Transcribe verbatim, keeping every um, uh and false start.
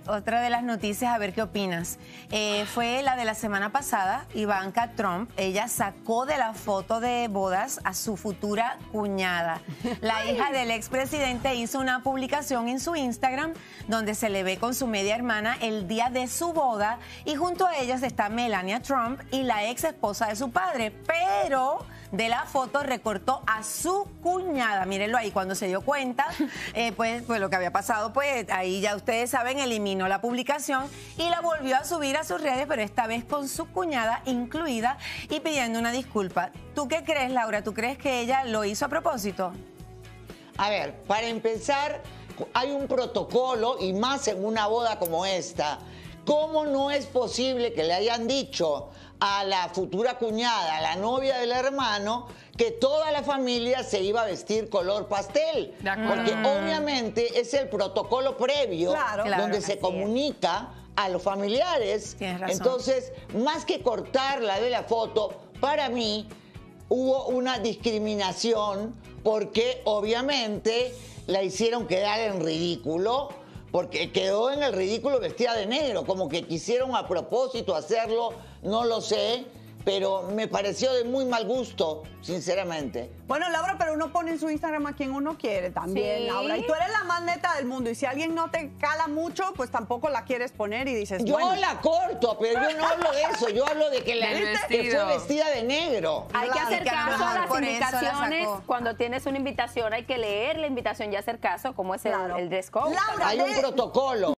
otra de las noticias, a ver qué opinas. Eh, fue la de la semana pasada, Ivanka Trump. Ella sacó de la foto de bodas a su futura cuñada. La hija del expresidente hizo una publicación en su Instagram donde se le ve con su media hermana el día de su boda y junto a ellas está Melania Trump y la ex esposa de su padre, pero de la foto recortó a su cuñada. Mírenlo ahí, cuando se dio cuenta, eh, pues, pues lo que había pasado, pues ahí ya ustedes saben, eliminó la publicación y la volvió a subir a sus redes, pero esta vez con su cuñada incluida y pidiendo una disculpa. ¿Tú qué crees, Laura? ¿Tú crees que ella lo hizo a propósito? A ver, para empezar, hay un protocolo y más en una boda como esta. ¿Cómo no es posible que le hayan dicho a la futura cuñada, a la novia del hermano, que toda la familia se iba a vestir color pastel? Porque obviamente es el protocolo previo, claro, donde claro, se comunica a los familiares. Tienes razón. Entonces, más que cortarla de la foto, para mí hubo una discriminación porque obviamente la hicieron quedar en ridículo, porque quedó en el ridículo vestida de negro, como que quisieron a propósito hacerlo, no lo sé, pero me pareció de muy mal gusto, sinceramente. Bueno, Laura, pero uno pone en su Instagram a quien uno quiere también, Sí. Laura. Y tú eres la más neta del mundo. Y si alguien no te cala mucho, pues tampoco la quieres poner y dices, Yo bueno. la corto, pero yo no hablo de eso, yo hablo de que la Del que fue vestido. vestida de negro. Hay que Claro, hacer que a lo caso a mejor las por eso la invitaciones. sacó. Cuando tienes una invitación hay que leer la invitación y hacer caso, como es el, Claro. el dress code. Laura, Hay un de- protocolo.